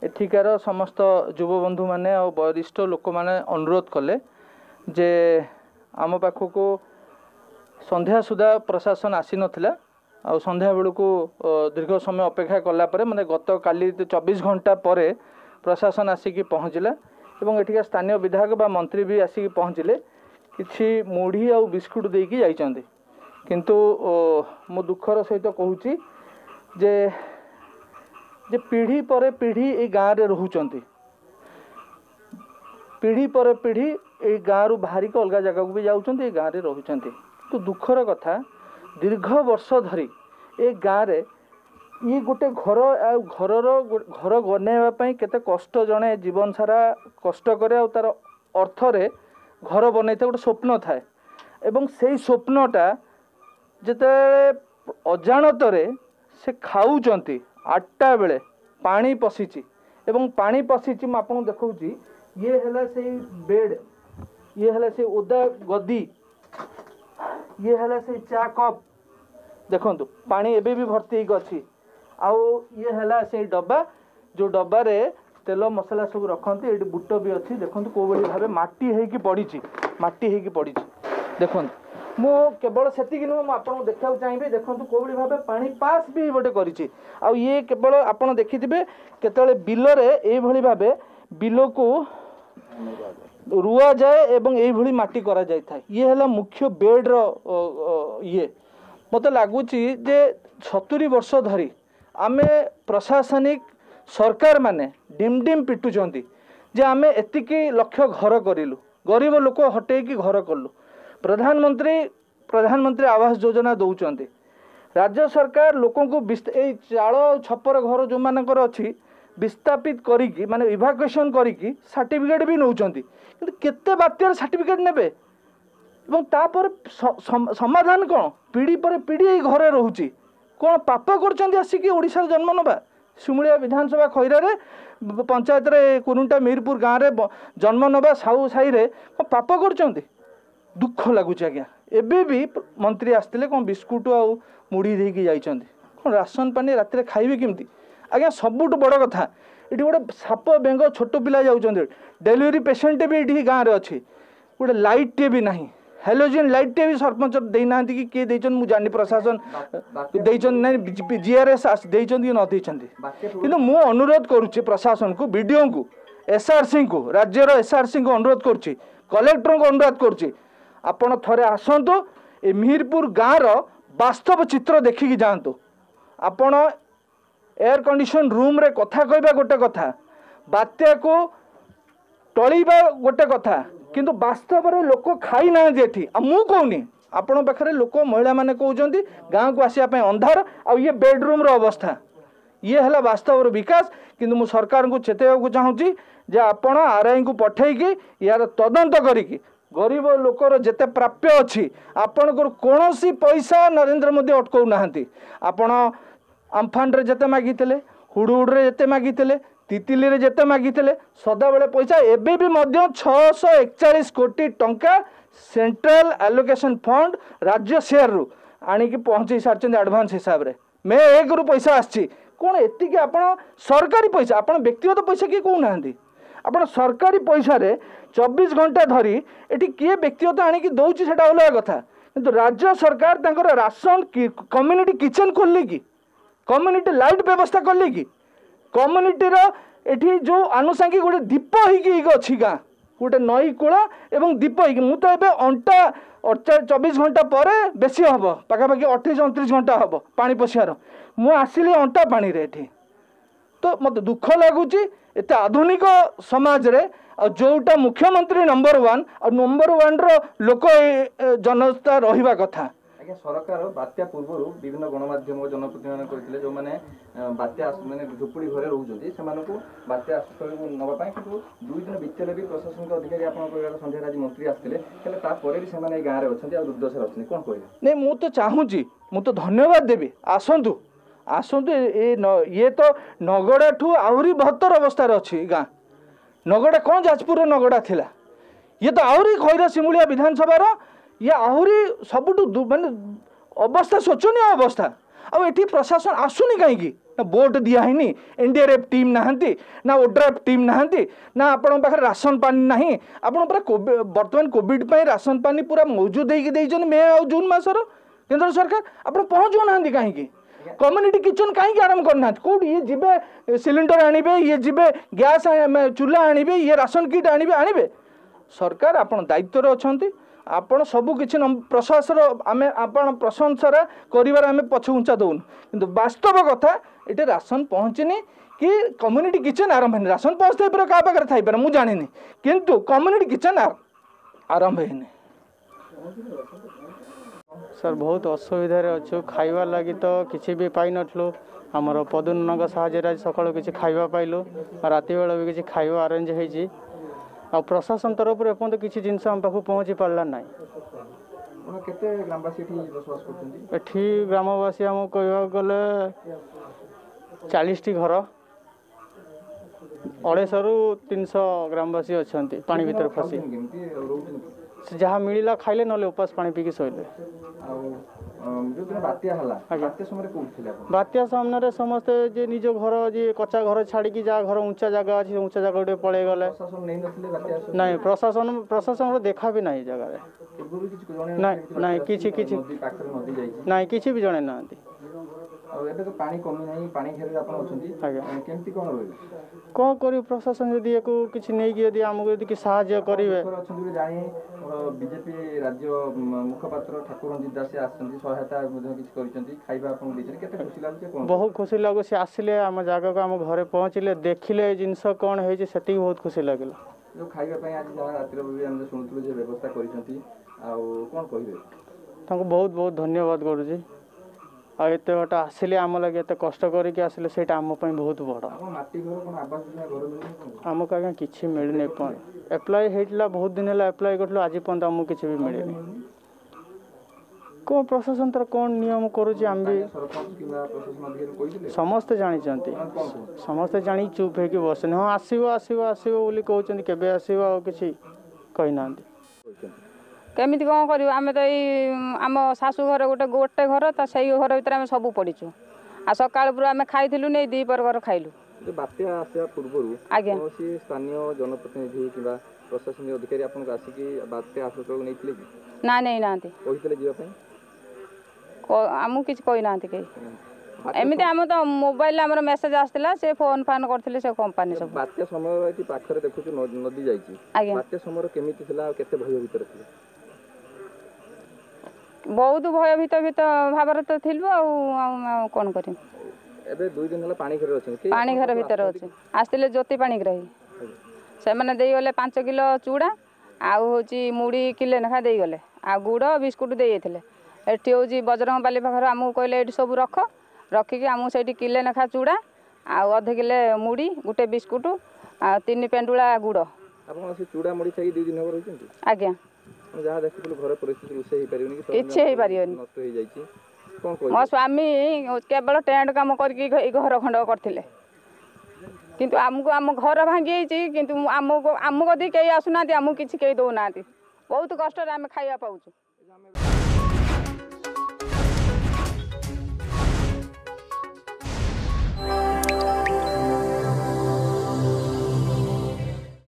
एठिकार समस्त युवबंधु मैंने और वरिष्ठ लोक मैंने अनुरोध कले जे आम पाखक संध्या सुधा प्रशासन आसी नथिला आ संध्या बेलू दीर्घ समय अपेक्षा कलापर मैंने गत काली 24 घंटा पर प्रशासन आसिक पहुँचला एवं एठिका स्थानीय विधायक बा मंत्री भी आसिक पहुँचले किछि मुढ़ी आ बिस्कुट देकी जाइछन्ते किंतु मो दुखर सहित कहूची जे जे पीढ़ी पर पीढ़ी ए गाँव रे रहउचन्ते पीढ़ी पर पीढ़ी ए गाँव रु बाहरी को अलग जगह को भी जाउचन्ते ए गाँव रे रहउचन्ते तो दुखर कथा दीर्घ वर्ष धरी ए गाँव रे ये गोटे घर घर बनवाई केते कष्ट जड़े जीवन सारा कष्ट करे तार अर्थ रे घर बनई गोटे स्वप्न थाए एवं से स्वप्नटा जिते अजाणत से खाऊचंती 8टा बेले पानी पशिची एवं पानी पशिची मैं आपको देखौची ये हला से बेड ये हला से ओदा गदी ये हला से चा कप देखंतु पानी एबे भी भर्ती अछि आउ ये हला से डब्बा जो डब्बा रे तेल मसला सब रखती ये बुट भी अच्छी देखो कौ भाई भाव माटी होगी पड़ी देखो मु केवल से आपको देखा चाहिए देखो कौ भाई भाव पानी पास भी गोटे करी ये केवल आप देखिथे केतले बिलरे ये भाव बिल को रुआ जाए एवं ये माटी करा जाए था ये है मुख्य बेड ये मत लगुच 70 वर्ष धरी आमे प्रशासनिक सरकार माने डिम डिम पिटुचंती जे आमे एतिकी लक्ष्य घर करिलु गरीब लोक हटेकी घर कलु प्रधानमंत्री आवास योजना दौचंती राज्य सरकार लोकों को चाल छपर घर जो मानकर अच्छी विस्थापित करिकी माने इवाकुएसन करिकी सर्टिफिकेट भी नौचंती किंतु केते बात्यार सर्टिफिकेट नेबे एवं तापर समाधान कौन पीढ़ी पर पीढ़ी घरे रोची कौन पाप कर आसिक ओडिशा जन्म नवा शिमुलिया विधानसभा खैरा पंचायत रे कुरुंटा मीरपुर गाँव में जन्म नवा साहू साई रे कौन पाप कर दुख लगुच आज्ञा एबे भी मंत्री आसते कौन बिस्कुट आ मुढ़ी देकी जाइछन्ते कौन राशन पानी राति खाइबे केमती आज्ञा सबुठ बड़ कथा ये गोटे साप बेंग छोट पिला जाउछन्ते डेलीवरी पेसेंट भी ये गाँव में अच्छी गोटे लाइट टे भी नहीं हेलोजेन लाइट टे भी सरपंच देना कि किए देचन मु जानी प्रशासन देचन नहीं जीआरएस देचन कि न देचन किंतु मु अनुरोध करुच्ची प्रशासन को बीडीओ को एसआरसी को राज्यर एसआरसी को अनुरोध करुच्ची कलेक्टर को अनुरोध करुच्ची आपण थरे आसंतु ए मीरपुर गाँव वास्तव चित्र देखिकी जातु आपण एयर कंडीशन रूम रे कथा कहबा गोटे कथा बात्या को टळीबा गोटे कथा किंतु वास्तव में लोक खाई ना ये मु कहूनी आपण पाखे लोक महिला मैंने कहते गाँव को आसापी अंधार आ ये बेडरूम रो अवस्था ये है वास्तव विकास किंतु मु सरकार को चेतवा चाहूँगी जे आपण आरआई को पठेकी यार तदंत करिकी गरीब लोकर जेते प्राप्य अच्छी आपणकर कौन पैसा नरेंद्र मोदी अटकाऊ ना आपण अम्फान रे जेते मागिते हुडुहुड्रे जेते मागिते तितिली रे जेते मागिते सदा बेले पैसा एबे भी मध्य 641 कोटी टंका सेंट्रल एलोकेशन फंड राज्य शेयर रु आनिकी पहुँचे सारी एडवांस हिसाब रे मे 1 रु पैसा आछि कौन एतिके आपण सरकारी पैसा आपण व्यक्तिगत पैसा किए कहूना आपण सरकारी पैसा रे 24 घंटा धरी एटी किए व्यक्तिगत आनिकी दौची सेटा अलग कथा किंतु राज्य सरकार तांकर राशन कम्युनिटी किचन खोलले कि कम्युनिटी लाइट व्यवस्था कले कि कम्युनिटीर एठी जो आनुषंगिक गोटे दीप होगी अच्छी गाँ गोटे नई कूल एवं दीप हो मु तो ये अंटा 24 घंटा पर बेसी हम पाखापाखि 28-29 घंटा हम पानी पशियार मु आसिली अंटा पानी रे एठी तो मत दुख लगुच एत आधुनिक समाज रे जोटा मुख्यमंत्री नंबर 1 और नंबर 1 रो लोक जनता रहिबा कथा आज्ञा सरकार बात्या पूर्व विभिन्न गणमाध्यम जनप्रतिनिधि करते जो मैंने बात्या मैंने झुपुड़ी घरे रोचे से बात्या आश्रय नापी कि 2 दिन बीतले भी प्रशासनिक अधिकारी आप संध्या आज मंत्री आसते भी से गाँव में अच्छा दुर्दशा अच्छे कौन कह नहीं मु तो चाहूँगी मु तो धन्यवाद देवी आसतु आसतु ये तो नगड़ा ठू आहरी बहत्तर अवस्था अच्छी गाँ नगड़ा कौन जाजपुर नगड़ा थिला ये तो आहरी खैरा शिमुलिया विधानसभा ये आहरी सबुठ माने अवस्था शोचनीय अवस्था आ प्रशासन आसुनी कहीं ना बोट दियानी एनडीआरएफ टीम नहांती ना ओड्राफ टीम नहांती ना आपण पाखे राशन पानी नहीं आपण पूरा बर्तमान कोविड पे राशन पानी पूरा मौजूद होगी मे और जून मासर केंद्र सरकार आपण पहुँचू ना कहीं कम्युनिटी किचन कहीं आरंभ करना कौट ये जीवे सिलिंडर आणबे ये जीवे गैस चूल्हा आणबे ये राशन किट आणबे सरकार आपण दायित्व अच्छा आपण सबू किसी प्रशासन आम आपण प्रशंसार कर पछघुंचा दौन कि वास्तव कथा ये राशन पहुँचनी कि कम्युनिटी किचन आरंभ है राशन पहुँचते पर क्या पाखे थी मुझे जानी किंतु कम्युनिटी किचन आरंभ है सर बहुत असुविधार अच्छु खाइबार लगी तो किसी भी पाई नथलु आमर पदुन्नक साहाय्य सकाळु किसी खाइबा पाइलु राति बेला भी किसी खाइबा अरेंज होइछि आ प्रशासन तरफ एपर्यंत किसी जिनस आम पाखु पहुँची पारला नाई केते ग्रामवासी बसवास करछन्ती एठी ग्रामवासी आम कहवा गले 40 टी घर 250 रु 300 ग्रामवासी अच्छंती पानी भीतर फसी जहाँ मिलला खाइले नले उपास पानी पीकी सोइले बात्या सामने समस्ते जे निज घर जे कच्चा घर छाड़ी जहाँ घर ऊंचा जगह अच्छी ऊंचा जगह गोटे पड़े गले नहीं प्रशासन देखा भी नहीं जगह नहीं किसी भी जने ना कौन कर प्रशासन जदि किसी नहीं आमको यदि साहाय्य करेंगे बीजेपी राज्य मुखपात्र ठाकुर रंजित दास सहायता बहुत खुशी लगुच सी आसिले आम जगह को आम घर पहुँचले देखिले जिनस कौन है से बहुत खुशी लगे जो खाइबा आज रातिर शुणुलु व्यवस्था कर बहुत बहुत धन्यवाद करुँच आत बट आसिले आम लगे एत कष्ट करके आसिले से आम बहुत बड़ आमको आज्ञा किसी मिलने एप्लाय होता बहुत दिन है एप्लाय करूँ आज पर्यंत आमको किसी भी मिलनी कौन प्रशासन तर कौन नियम करुँच आम भी समस्ते जानते समस्ते जानी चुप हो बस हाँ आसो आसो आसो कहते केवे आसो किसी कहीना केमी कौन कर आम तो आम शाशु घर गोटे गोटे घर तो से घर भर आम सब पड़ीचु आ सका आम खाई नहीं दीपर घर खाइलु बात्या आसा पूर्व आज्ञा स्थानीय जनप्रतिनिधि कि प्रशासन अधिकारी आपको आसिक बात्या आश्रय नहीं ना नहीं ना आमको किसी कही ना कहीं एमती आम तो मोबाइल आम मेसेज आसाला से फोन फान करते से कंपानी सब बात्या समय पाखे देखु नदी जाइए बात्या समय केमी केते भय भीतर बहुत भयभीत भाव तो थी कौन कर दुई दिन पानी घर भीतर अच्छे आसते ज्योति पाणी ग्राही से मैंने देगले 5 किलो चूड़ा आउ मुड़ी किले लेखा देगले आ गुड़ बिस्कुट दे एटी हूँ बजरंग बाली पाखर आमको कहले ये सब रख रखिकी आमको से किले लेखा चूड़ा आउ अध किले मुड़ी गोटे बिस्कुट आ 3 पेंडुला गुड़ चूड़ा मुड़ी खाई 2 दिन आज्ञा जहाँ देखुलु घर परिस्थिति रोषे किसी मो स्वामी केवल टेंट काम करके घर खंड करते किंतु आमको आम घर भांगी किंतु आमको कहीं आसुना आमको किसी कहीं दौना बहुत कष्ट आम खाया पाऊँ।